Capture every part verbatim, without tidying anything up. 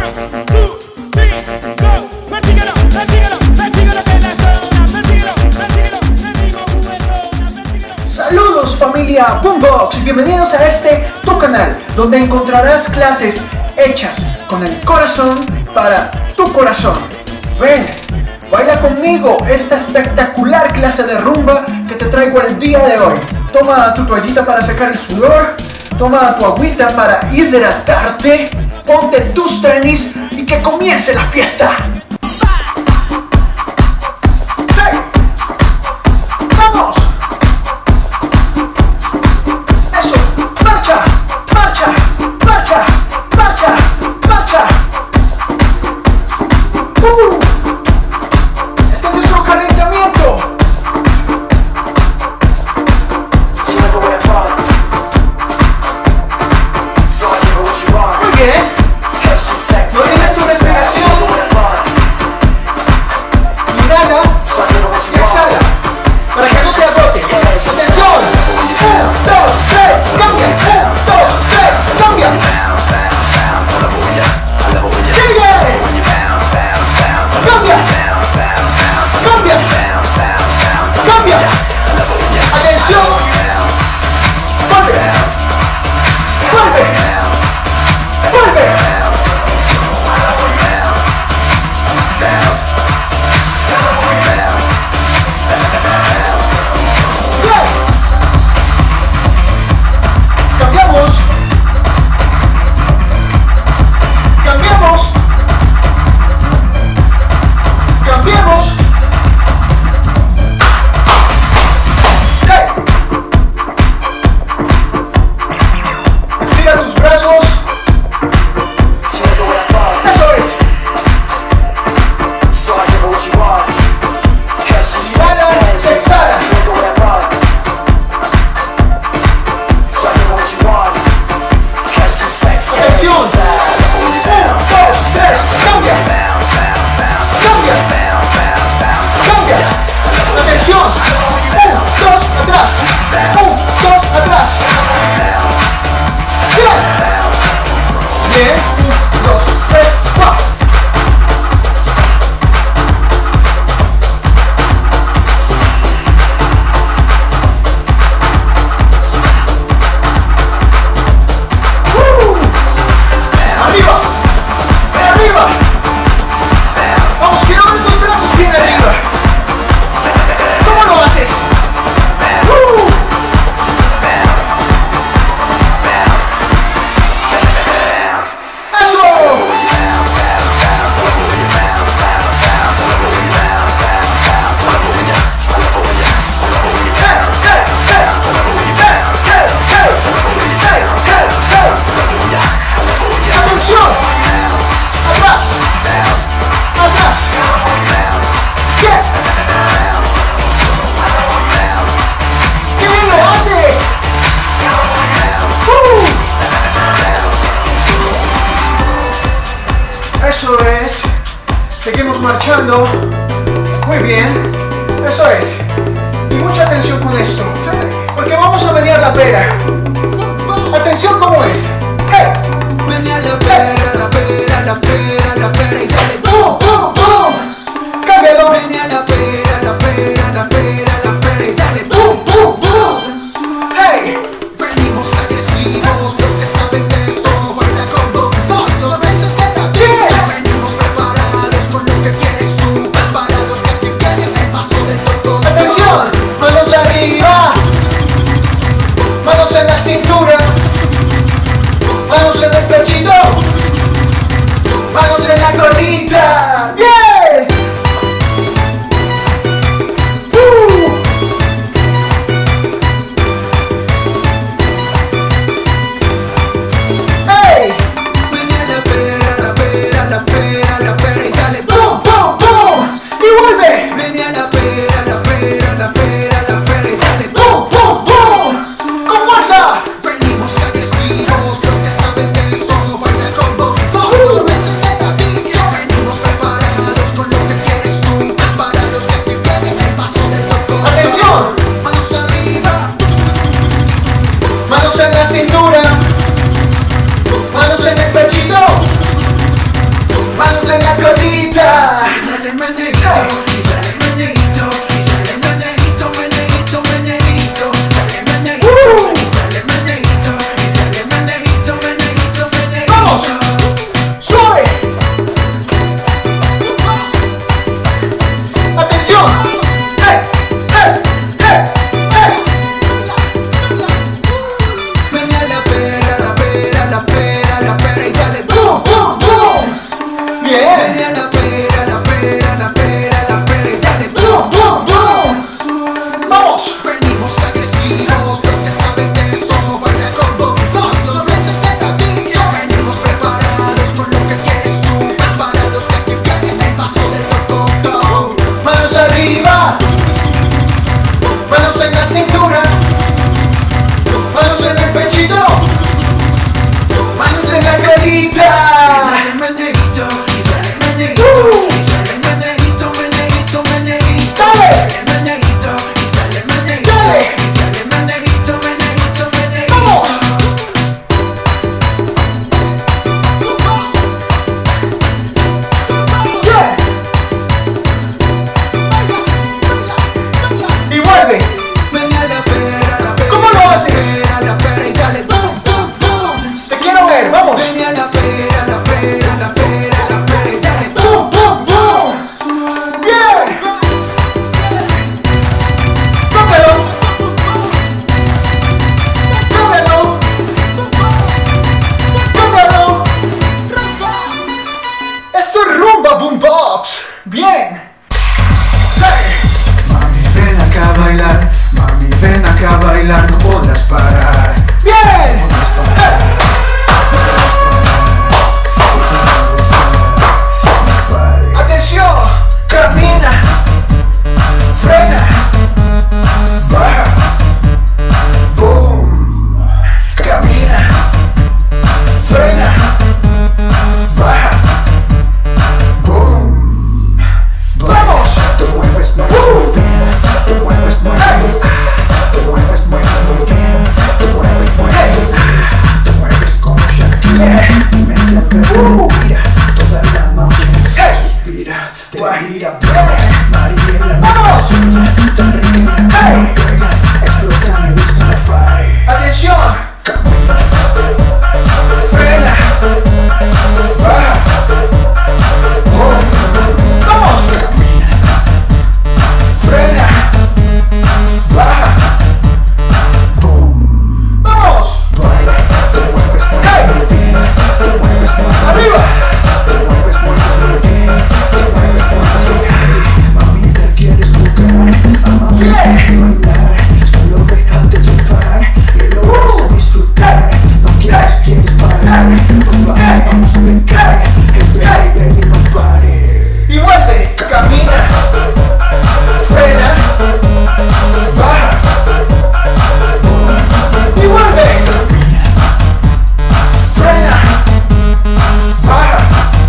Saludos familia Boombox y bienvenidos a este tu canal donde encontrarás clases hechas con el corazón para tu corazón. Ven, baila conmigo esta espectacular clase de rumba que te traigo el día de hoy. Toma tu toallita para secar el sudor, toma tu agüita para hidratarte, ponte tus tenis y que comience la fiesta. Eso es. Seguimos marchando. Muy bien. Eso es. Y mucha atención con esto, porque vamos a menear la pera. Atención, ¿cómo es? ¡Hey! Menea la pera, la pera, la pera, la pera y dale ¡Bum, bum, bum! ¡Cámbialo! Menea la pera, la pera, la pera, la pera y dale ¡Bum, bum, bum! ¡Hey! Venimos agresivos, los que saben de esto, baila con Boombox, los dueños de la pista. Venimos preparados con lo que quieres tú, preparados que aquí viene el vaso del doctor. ¡Atención! ¡Manos arriba! ¡Manos en la cintura! ¡Manos en el pechito! Bien. Hey. Mami, ven acá a bailar. Mami, ven acá a bailar. No podrás parar. Bien. No podrás parar. No podrás parar. Atención. Camina. Frena. Baja. Boom. Camina. Frena. Baja. Boom. Vamos. Te mueves, mueves muy bien. Te mueves, mueves. Te mueves, mueves muy bien. Te mueves, mueves. Te mueves como Shakira. Mi mente al revés. Mira toda la noche. Suspira. Te mira bien. Mariela. Vamos. Tan rica. Juega. Explota mi vista en la pared. Atención. Camina. Frena. Baja. Boom. Vamos. Frena. Baja. Boom. Vamos. Baila. Te mueves, mueves muy bien. Te mueves, mueves. Arriba. Te mueves, mueves muy bien. Te mueves, mueves muy bien. Mamita, ¿quieres jugar? Amamos bailar. Solo déjate llevar y lo vas a disfrutar. No quieres, quieres parar. Pues vamos, vamos a brincar. El baby, baby, no pare. Y vuelve. Camina. Frena. Baja. Y vuelve. Frena. Baja.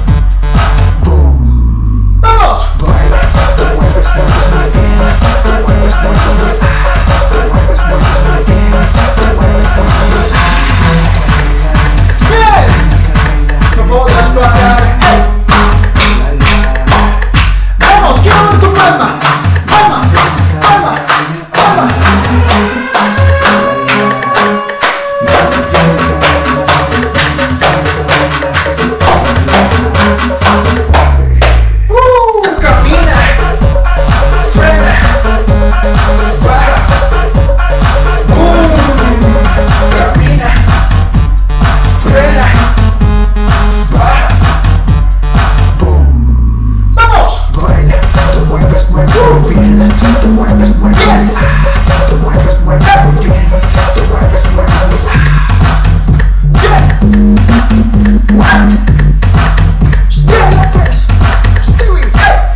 Boom. Vamos. Baila. Te mueves, mueves muy bien. Te mueves, mueves muy bien. Te mueves, mueves muy bien. Te mueves, mueves muy bien. Bien. No podrás parar. Vamos, quiero ver tu palma. Palma. Palma. Palma. Uh, camina. Frena. Baja. Boom. Camina. Frena. Baja. Boom. Vamos. Baila, te mueves, mueves muy bien. Te mueves, mueves muy bien. Te mueves, mueves muy bien. Te mueves, mueves muy bien. Bien. What? Stewie Lopez. Stewie.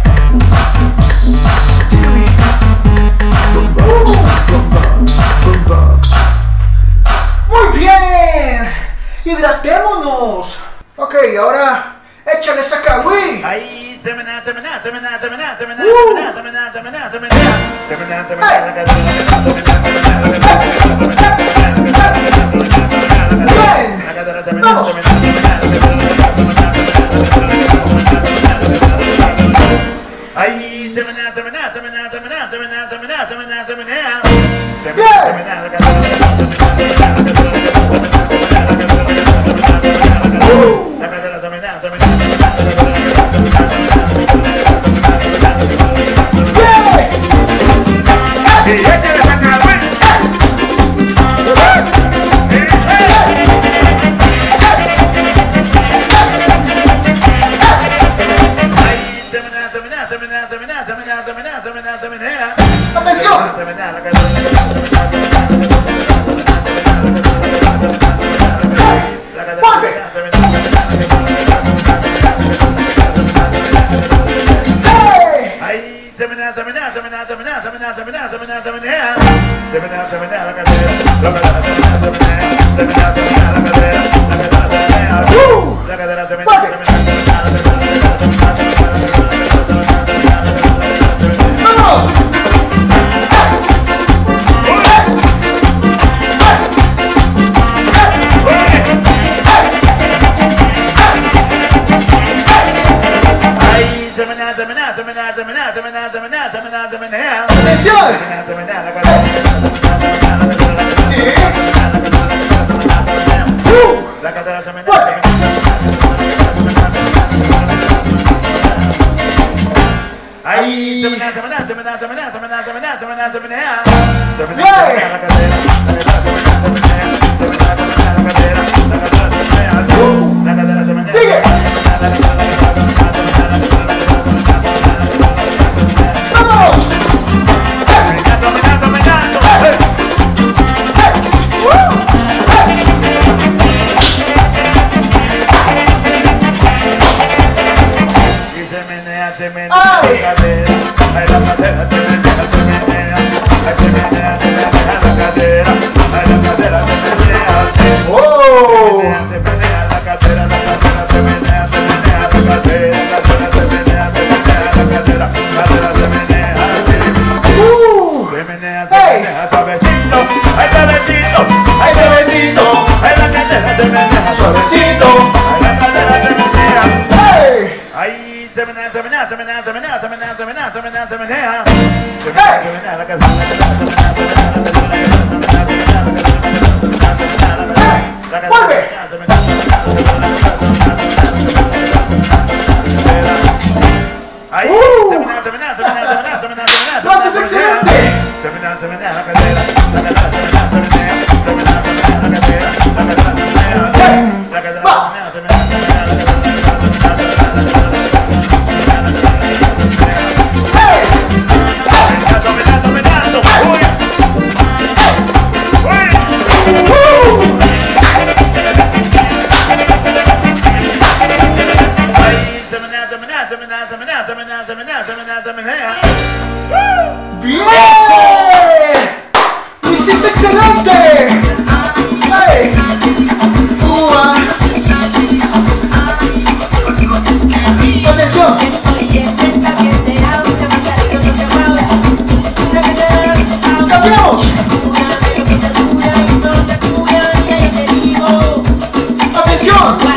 Stewie. Boombox, boombox, boombox. Muy bien. Hidratémonos. Ok, ahora échale esa cagüí. Ahí se me da, se me da, se me da, se me da, se me da, Uh. se me da, se me da, se me da, se me da, se me da, se me da, Hey. la cadera, Bien. la cadera, se me da, Vamos. se me da, se me da, se me da. Ahí se me da, se me da, se me da, se me da, se me da, se me da, se me da, se me da, se me da, se me da, la cadera, la cadera, se me da, se me da. Bien. Y échale esa cagüey. Ahí se me da, se me da, se me da, se me da, se me da, se me da, se me da, se me da. Atención. Se me da, la cadera. La cadera, Vuelve. se me da, se me da. Hey. Ahí se me da, se me da, se me da, se me da, se me da, se me da, se me da, se me da. Se me da, se me da, la cadera. La cadera, se me da, se me da, se me da, se me da, la cadera. La cadera, se me da. Uh. La cadera, se me da, Vuelve. se me da, se me da, se me da. Vamos. Ahí se me da, se me da, se me da, se me da, se me da, se me da, se me da, se me da. Atención. Se me da, la cadera. Sí. La cadera se me da, Vuelve. se me da. Ahí se me da, se me da, se me da, se me da, se me da, se me da, se me da, se me da. Se me da, la cadera. La cadera, se me da, se me da, se me da, se me da, la cadera. La cadera, se me da. La cadera, se me da. Sigue. La cadera, se me da. menea, se menea la cadera. Ay, la cadera se menea, se menea. Ay, se menea, se menea la cadera. Ay, la cadera se menea, se menea, se menea la cadera, la cadera se menea, se menea la cadera, la cadera se menea, se menea la cadera, la cadera se menea, se menea, se menea suavecito, ay suavecito, ay suavecito, ay la cadera se menea suavecito, ay la cadera se menea, ay se menea, se menea, se menea, se menea, se menea, se menea, se menea, se menea, se menea, se menea la cadera, la cadera se menea, se menea la cadera, la cadera, ¡vuelve! Ahí, se menea, se menea, se menea, se menea, se menea, se menea, ¡Lo haces excelente! se menea, se menea la cadera, la cadera se menea, se menea, se menea, se menea la cadera, la cadera se menea, la cadera se menea, se menea, se menea la cadera, dominando, dominando, uy, se menea, se menea, se menea, se menea, se menea, se menea, se menea, se menea. ¡Bien! ¡Lo hiciste excelente! ¡Hey! ¡Ua! ¡Atención! ¡Cambiamos! ¡Atención!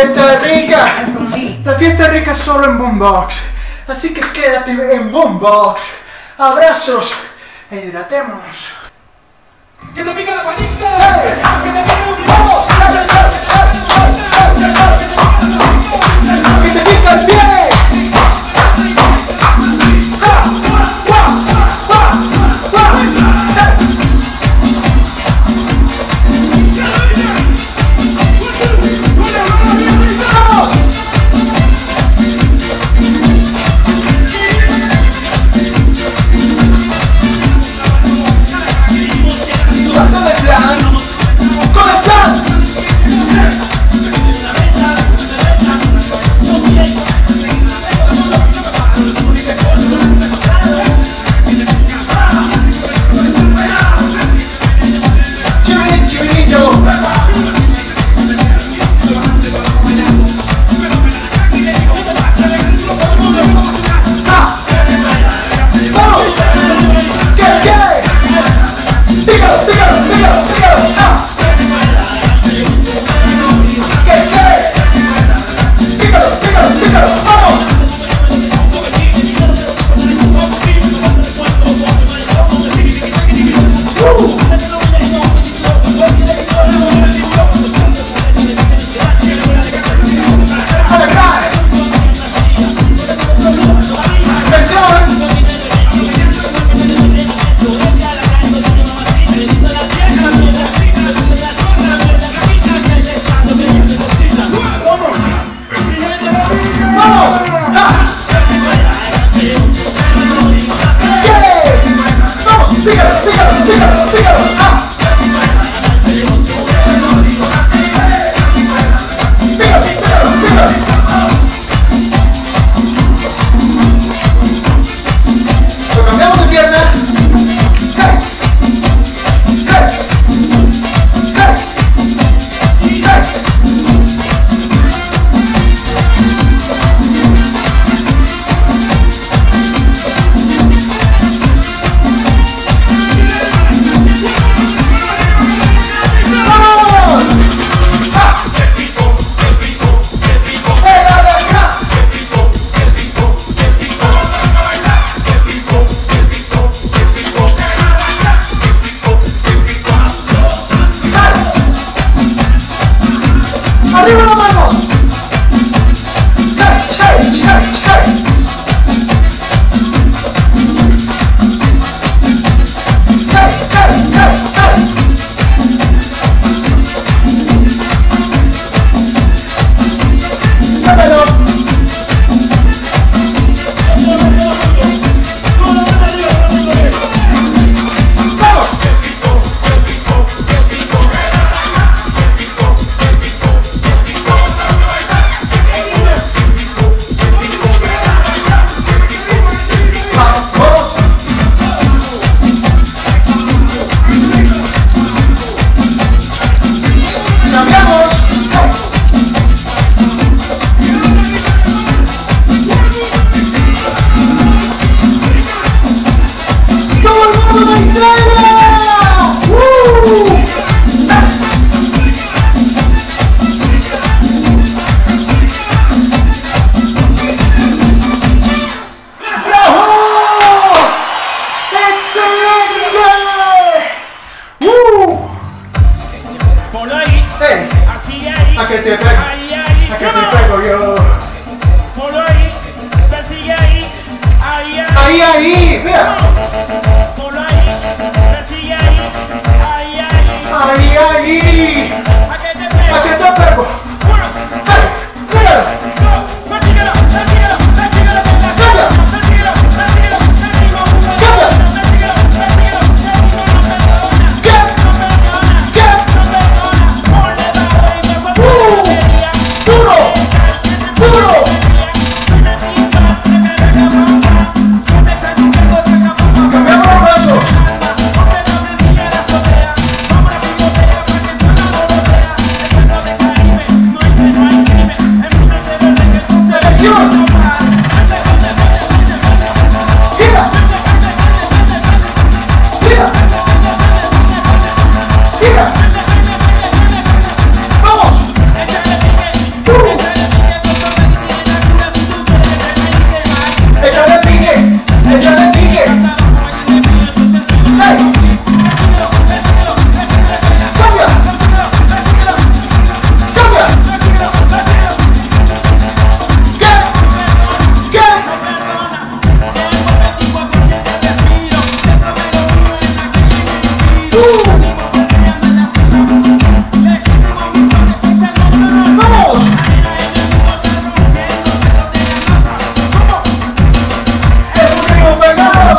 fiesta es rica. La fiesta es rica solo en Boombox. Así que quédate en Boombox. Abrazos e hidratémonos. ¡Que te pica la panita! ¡Hey! ¡Que te pica un poco! ¡Que te pica el pie!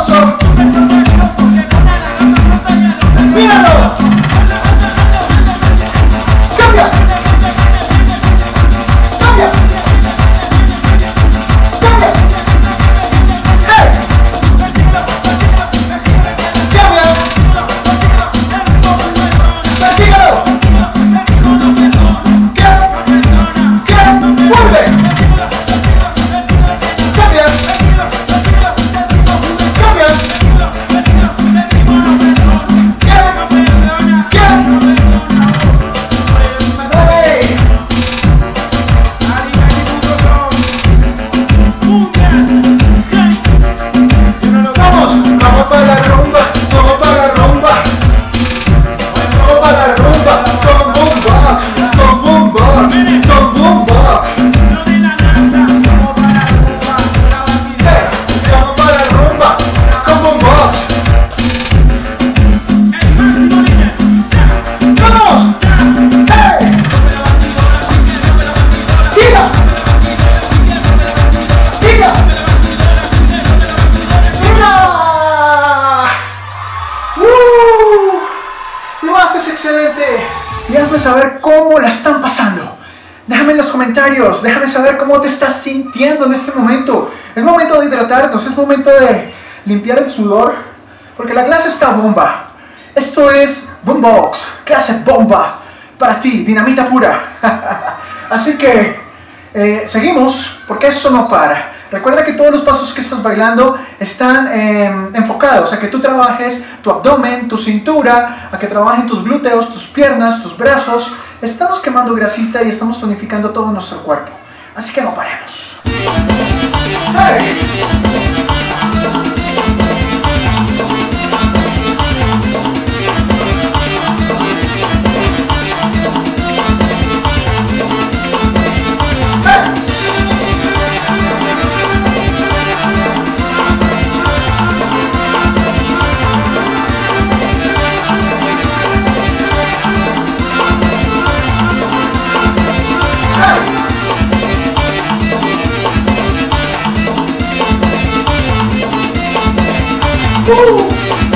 poderoso. Míralo. Cambia. Cambia. Cambia. Hey. Cambia. Persíguelo. ¿Qué? ¿Qué? Vuelve. Cambia. Cambia. ¿Qué? ¿Qué? Hey. Vamos, vamos para la rumba, vamos para la rumba. Vamos para la rumba, con boombox, con boombox, con boombox. Hey, vamos para la rumba, con boombox. ¡Vamos! ¡Hey! ¡Tira! ¡Tira! ¡Tira! ¡Uh! Lo haces excelente. Y hazme saber cómo la están pasando. Déjame en los comentarios, déjame saber cómo te estás sintiendo en este momento. Es momento de hidratarnos, es momento de limpiar el sudor, porque la clase está bomba. Esto es Boombox, clase bomba para ti, dinamita pura. Así que eh, seguimos, porque eso no para. Recuerda que todos los pasos que estás bailando están eh, enfocados a que tú trabajes tu abdomen, tu cintura, a que trabajen tus glúteos, tus piernas, tus brazos. Estamos quemando grasita y estamos tonificando todo nuestro cuerpo. Así que no paremos. ¡Hey! Uh.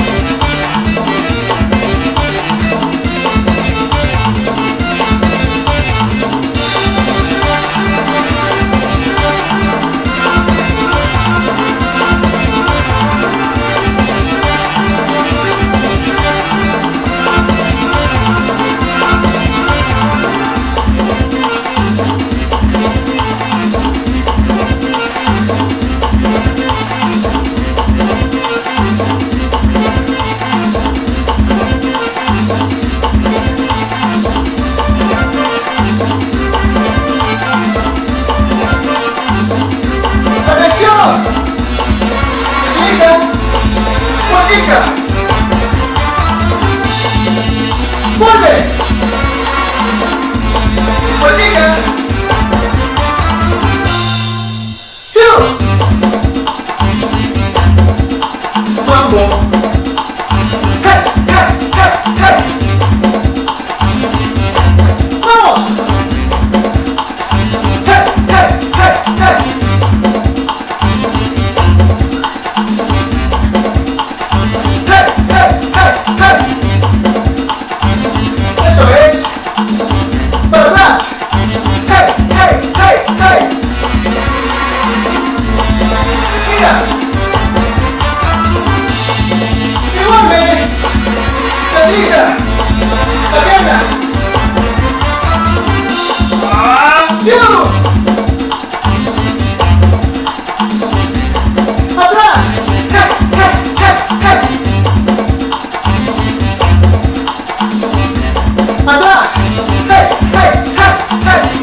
¡Vuelve! ¡Vueltica! ¡Yo! ¡Mambo! ¡Hey! ¡Hey! ¡Hey! ¡Hey! ¡Vamos! ¡Hey! ¡Hey! ¡Hey! ¡Hey! Eso es. Para atrás. Hey, hey, hey, hey. Mira. Y vuelve. Desliza. La pierna. ¡Yo! Atrás. Hey, hey, hey, hey. Atrás. Hey, hey, hey, hey.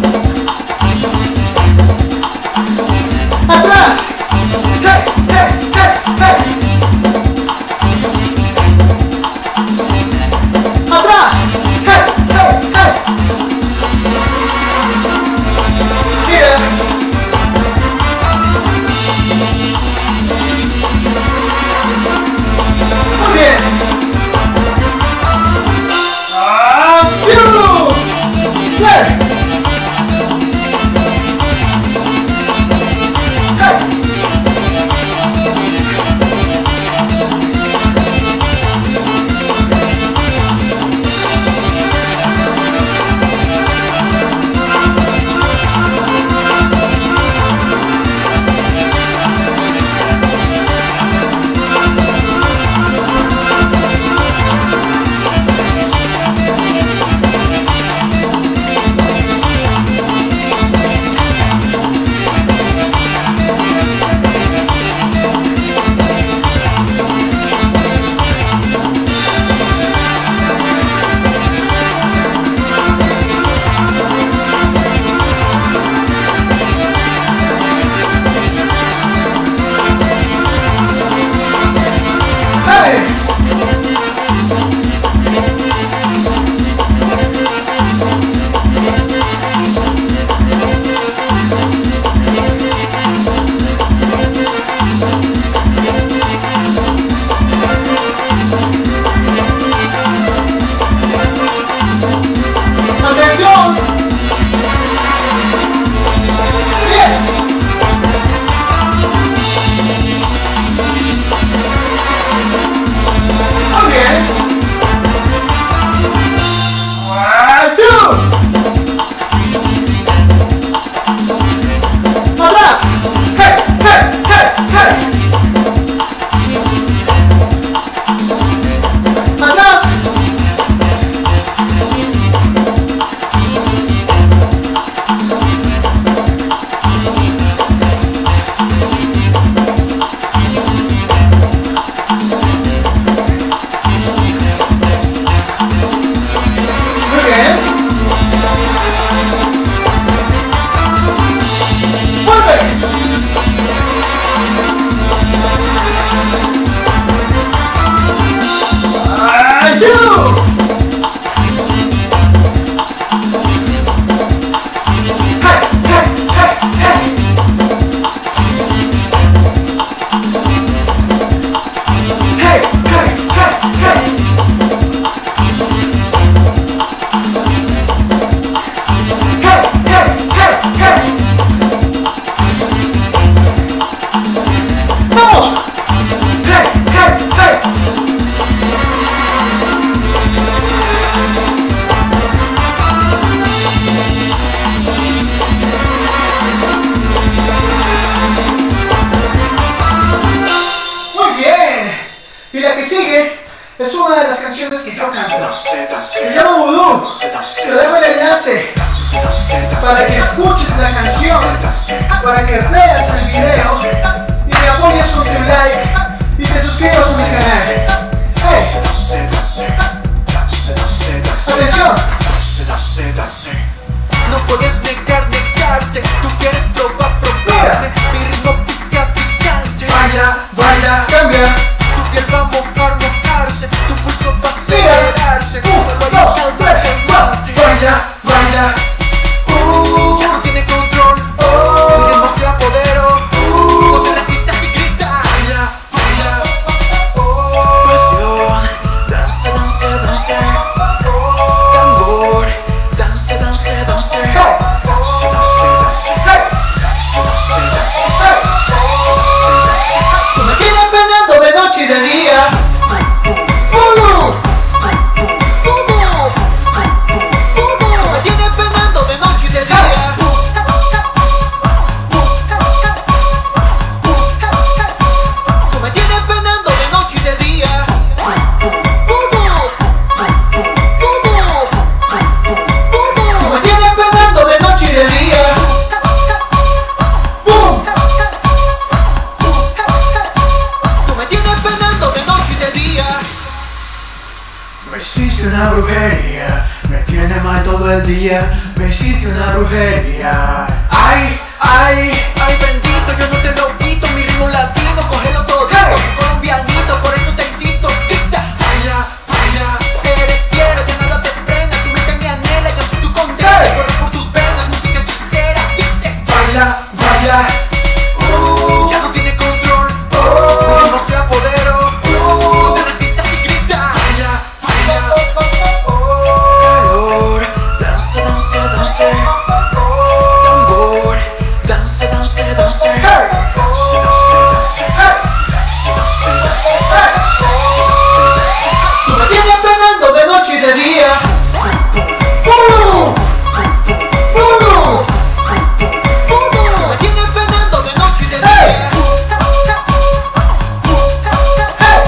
Atrás. Hey, hey, hey, hey. que sigue es una de las canciones que yo canto. Se llama Voodoo. Te dejo el enlace para que escuches la canción, para que veas el video y me apoyes con tu like y te suscribas a mi canal. Hey. Atención. No puedes negar, negarte. Tú quieres probar, probarme. Mi ritmo pica, picante. Baila, baila, cambia. Tu piel va a mojar, mojarse. Tu pulso va a Mira. acelerarse. Un, Solo hay dos, algo tres, que cuatro. mate. Baila, baila. Uh, ya no tiene control. Mi ritmo se apoderó. Uh, no te resistas y grita. Baila, baila. Oh, pasión. Danza, danza, danza. Tambor. Danza, danza, danza. Hey. Hey. Tú me tienes penando de noche y de día. Voodoo. Tú me tienes penando de noche y de día. Tú me tienes penando de noche y de día. Tú me tienes penando de noche y de día. Boom. Tú me tienes penando de noche y de día. Me hiciste una brujería, me tiene mal todo el día. Me hiciste una brujería. Ay, ay. Ay bendito, yo no te lo quito. Mi ritmo latino, cógelo todito. Hey. Colombianito, por eso te insisto. Grita, baila, baila. Eres fiero, ya nada te frena. Tu mente me anhela, yo soy tu condena. Hey. Corre por tus venas, música hechicera. Dice, Baila, baila. uh, ya no tiene control. Mi ritmo se apoderó. No te resistas y grita. Baila, baila. Calor, danza, danza, danza. Tambor, danza, danza, danza. Hey. Hey. Tú me tienes penando de noche y de día. Voodoo. Voodoo. Tú me tienes penando de noche y de Hey. día. Hey.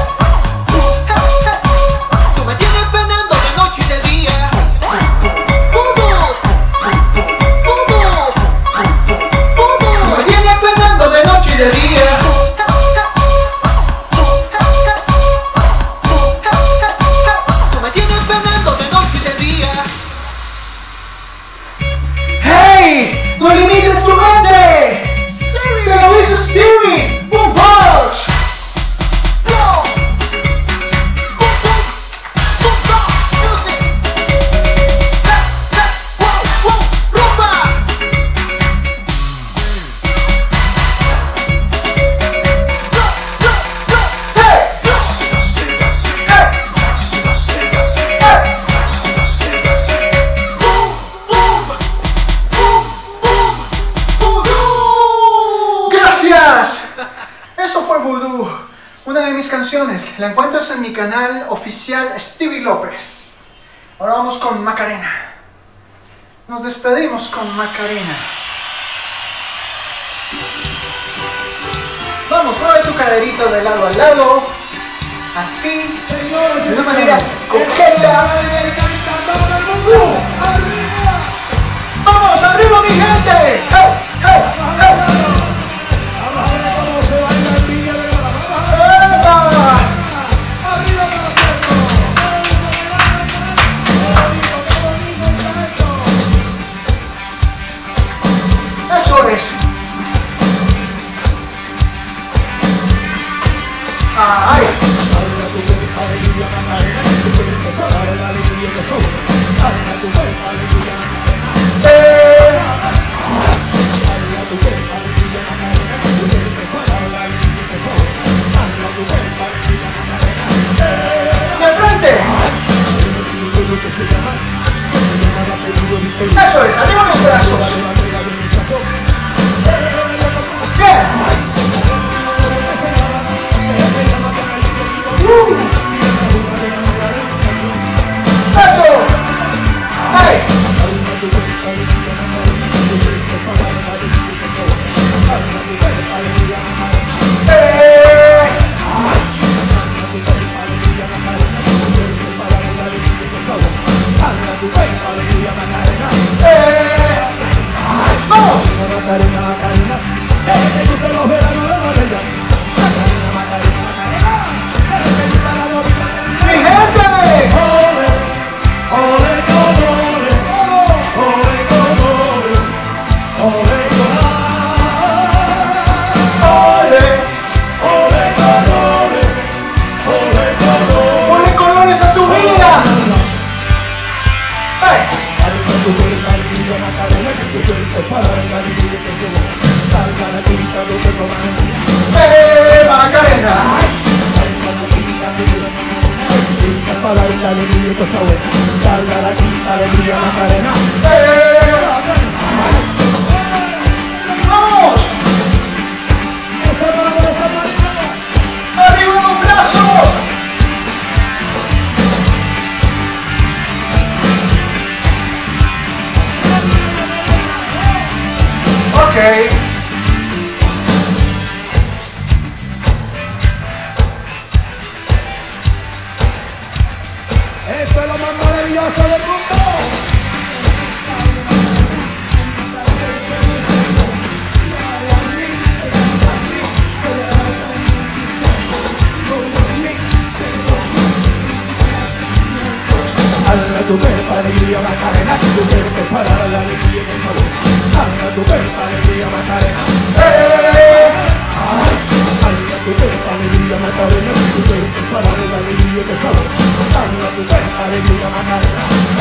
Tú me tienes penando de noche y de día. Tú me tienes penando de noche y de día. Tú me tienes penando de noche y de día. Hey. No limites tu mente. Te lo hizo Stevie. Boom Box. Gracias. Eso fue Voodoo, una de mis canciones. La encuentras en mi canal oficial Stevie López. Ahora vamos con Macarena. Nos despedimos con Macarena. Vamos, mueve tu caderita de lado a lado. Así, de una manera coqueta. Uh. ¡Vamos, arriba mi gente! ¡Hey, hey, hey! ¡Epa! Eso es. ¡Ay! Eh. ¡De frente! Eso es, arriba los brazos. Bien. Uh. Eso. Hey. alegría y cosa buena. Salga la quinta alegría Macarena. ¡Vamos! Esa mano, esa manita. ¡Arriba los brazos! Ok. Esto es lo más maravilloso del mundo. Hala tu pepa, alegría Macarena, tu pepa para la alegría y el sabor. Hala tu pepa, alegría Macarena. Hala tu pepa, alegría Macarena, tu pepa para la alegría y el sabor. Hala tu pepa, alegría Macarena.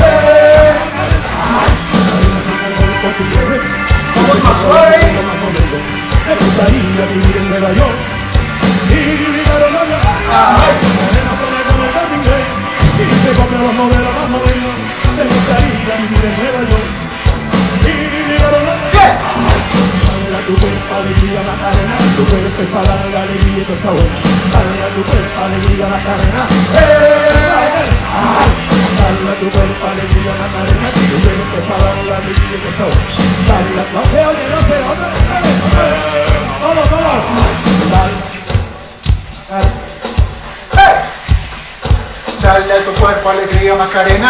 Vamos más suave. Me gustaría vivir en Nueva York y vivir a Nueva York. Macarena pone como el inglés y se compra los modelos más modernos. Me gustaría vivir en Nueva York y vivir a Nueva York. Hala tu pepa, alegría Macarena, tu pepa para la alegría y cosa buena. Hala tu pepa, alegría Macarena. Hala tu pepa, alegría Macarena, tu pepa para la alegría y cosa buena. Hala, no se oye, no se oye. Vamos, vamos. ¡Hey! Dale a tu cuerpo alegría Macarena.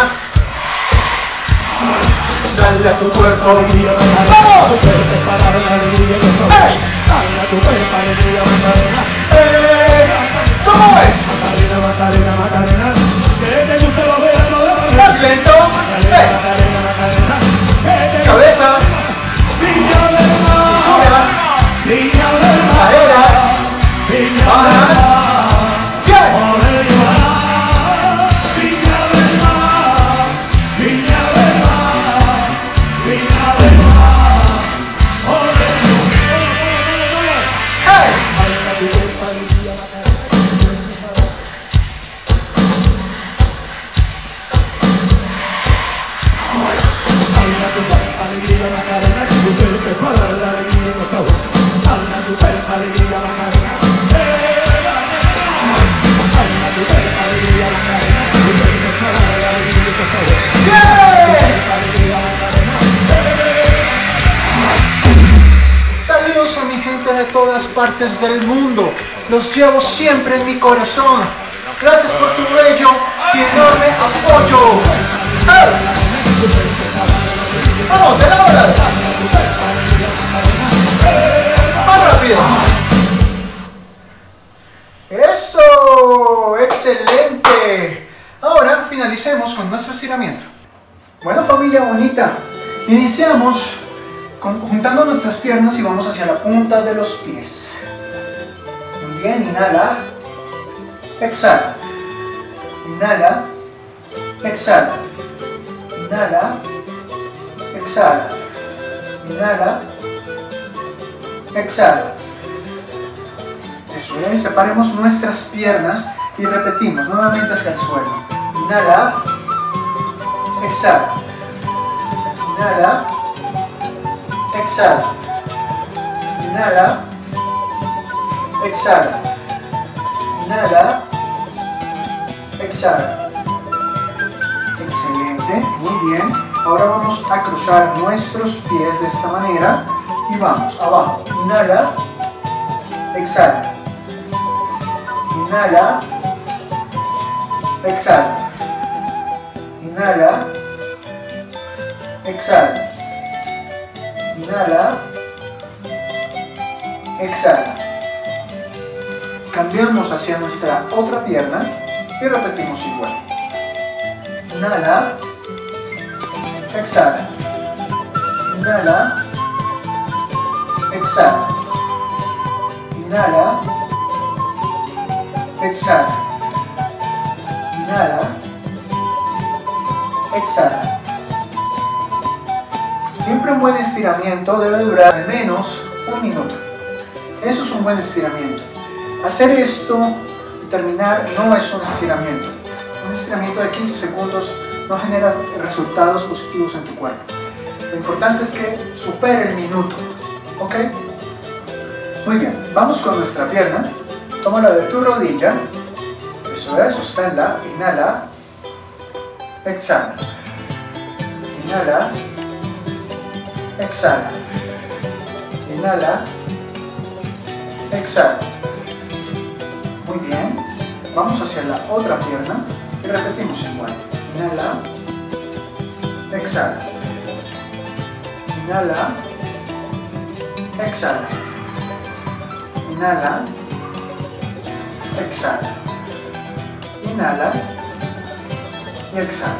Dale a tu cuerpo Alegría Macarena, ¡vamos! tu pepa para la alegría y cosa buena. Hala tu pepa, alegría Macarena. ¡Eh! ¿Cómo es? Macarena, Macarena, Macarena, que te gusta los veranos de Macarena. Más lento. Macarena, ¡Eh! Macarena, Macarena, que te gusta. Cabeza. Viña del Mar, Cintura. Viña del Mar, Cadera. Viña Más. del Mar, Bien. Orello Mar, Viña del Mar, Viña del Mar, Viña del Mar, Orello Mar. ¡Hey! Hala tu pepa, alegría Macarena. Hala tu pepa, alegría Macarena, tu pepa para la alegría y cosa buena. Hala tu pepa, alegría Macarena. Hala tu pepa, alegría Macarena, tu pepa para la alegría y cosa buena. ¡Bien! Alegría Macarena. Saludos a mi gente de todas partes del mundo. Los llevo siempre en mi corazón. Gracias por tu bello y enorme apoyo. ¡Hey! ¡Vamos, elabora! ¡Más rápido! ¡Eso! ¡Excelente! Ahora finalicemos con nuestro estiramiento. Bueno, familia bonita, iniciamos con- juntando nuestras piernas y vamos hacia la punta de los pies. Muy bien, inhala, exhala, inhala, exhala, inhala, exhala, inhala, exhala. Eso es, separemos nuestras piernas y repetimos nuevamente hacia el suelo. Inhala, exhala, inhala, exhala, inhala, exhala, inhala, exhala. Excelente, muy bien. Ahora vamos a cruzar nuestros pies de esta manera y vamos abajo. Inhala, exhala, inhala, exhala, inhala, exhala, inhala, exhala. Cambiamos hacia nuestra otra pierna y repetimos igual. Inhala, exhala, inhala, exhala, inhala, exhala, inhala, exhala. Siempre un buen estiramiento debe durar al menos un minuto. Eso es un buen estiramiento. Hacer esto y terminar no es un estiramiento. Un estiramiento de quince segundos no genera resultados positivos en tu cuerpo. Lo importante es que supere el minuto, ¿ok? Muy bien, vamos con nuestra pierna. Tómala de tu rodilla. Eso es, sosténla, inhala, exhala. Inhala, exhala. Inhala, exhala. Muy bien. Vamos hacia la otra pierna y repetimos igual. Inhala, exhala. Inhala, exhala. Inhala, exhala. Inhala y exhala.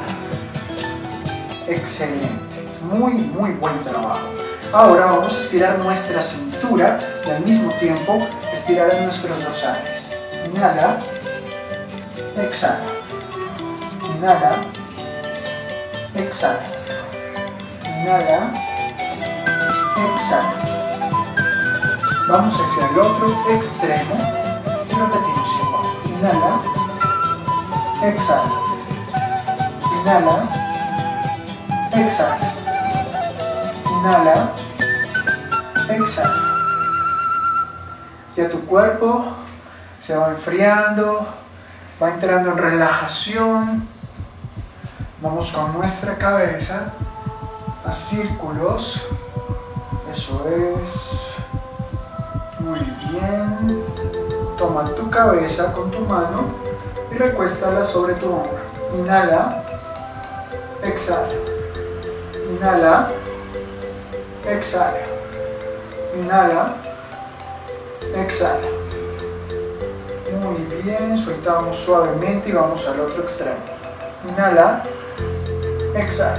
Excelente. Muy, muy buen trabajo. Ahora vamos a estirar nuestra cintura y al mismo tiempo estirar nuestros dorsales. Inhala, exhala. Inhala, exhala. Inhala, exhala. Vamos hacia el otro extremo y repetimos igual. Inhala, exhala. Inhala, exhala. Inhala, exhala. Ya tu cuerpo se va enfriando, va entrando en relajación. Vamos con nuestra cabeza a círculos. Eso es. Muy bien. Toma tu cabeza con tu mano y recuéstala sobre tu hombro. Inhala, exhala. Inhala, exhala. Inhala, exhala. Muy bien, soltamos suavemente y vamos al otro extremo. Inhala, exhala.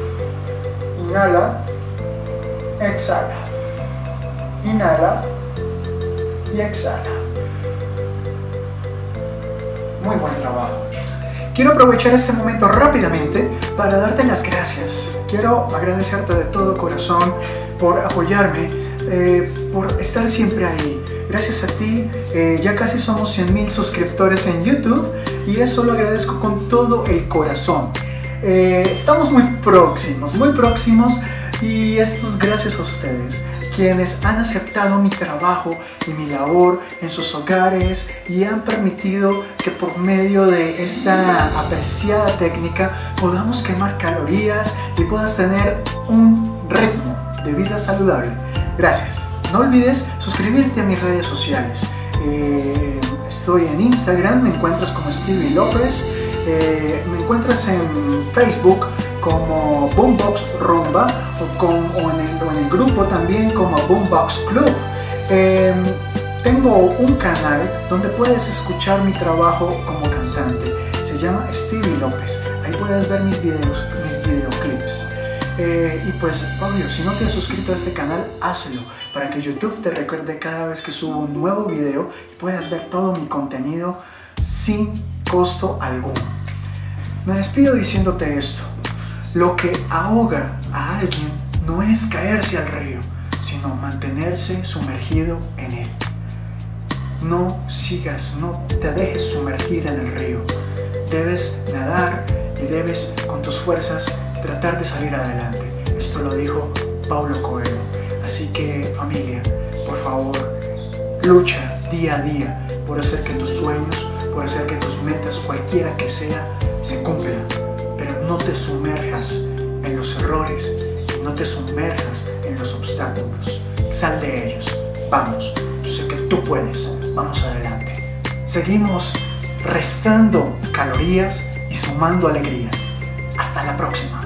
Inhala, exhala. Inhala y exhala. Muy buen trabajo. Quiero aprovechar este momento rápidamente para darte las gracias. Quiero agradecerte de todo corazón por apoyarme, eh, por estar siempre ahí. Gracias a ti, eh, ya casi somos cien mil suscriptores en YouTube y eso lo agradezco con todo el corazón. Eh, estamos muy próximos, muy próximos y esto es gracias a ustedes, quienes han aceptado mi trabajo y mi labor en sus hogares y han permitido que por medio de esta apreciada técnica podamos quemar calorías y puedas tener un ritmo de vida saludable. Gracias. No olvides suscribirte a mis redes sociales. Eh, estoy en Instagram, me encuentras como Stevie López. Eh, me encuentras en Facebook como Boombox Rumba o, con, o, en el, o en el grupo también como Boombox Club. Eh, tengo un canal donde puedes escuchar mi trabajo como cantante. Se llama Stevie López. Ahí puedes ver mis videos, mis videoclips. Eh, y pues, obvio, si no te has suscrito a este canal, hazlo para que YouTube te recuerde cada vez que subo un nuevo video y puedas ver todo mi contenido sin costo alguno. Me despido diciéndote esto: lo que ahoga a alguien no es caerse al río, sino mantenerse sumergido en él. No sigas, no te dejes sumergir en el río. Debes nadar y debes con tus fuerzas tratar de salir adelante. Esto lo dijo Paulo Coelho. Así que, familia, por favor, lucha día a día por hacer que tus sueños, por hacer que tus metas, cualquiera que sea, se cumplan. Pero no te sumerjas en los errores y no te sumerjas en los obstáculos. Sal de ellos. Vamos, yo sé que tú puedes. Vamos adelante. Seguimos restando calorías y sumando alegrías. Hasta la próxima.